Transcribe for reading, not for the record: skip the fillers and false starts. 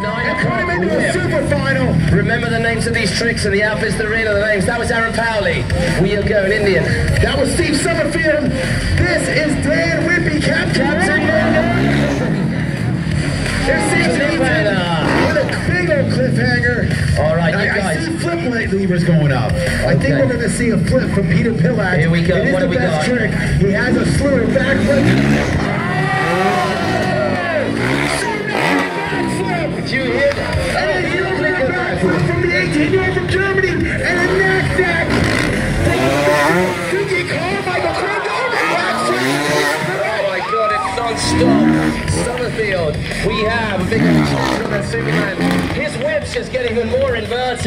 and put him into a super final. Remember the names of these tricks and the outfits that are in the names. That was Aaron Powley. We are going Indian. That was Steve Summerfield. This is Dan Whippy, Captain. There's season 18 with a big old cliffhanger. All right, you I guys. see flip levers going up. I think we're going to see a flip from Peter Pillak. Here we go. It is What the do we best got? trick. He has a slew of backflips. Did you hear that? And a heel backflip from the 18-year-old from Germany. And a knack-sack. Doogie Carmichael climbed over Oh my God, it's non-stop. Summerfield, we have a big Superman. His web's just getting even more inverted.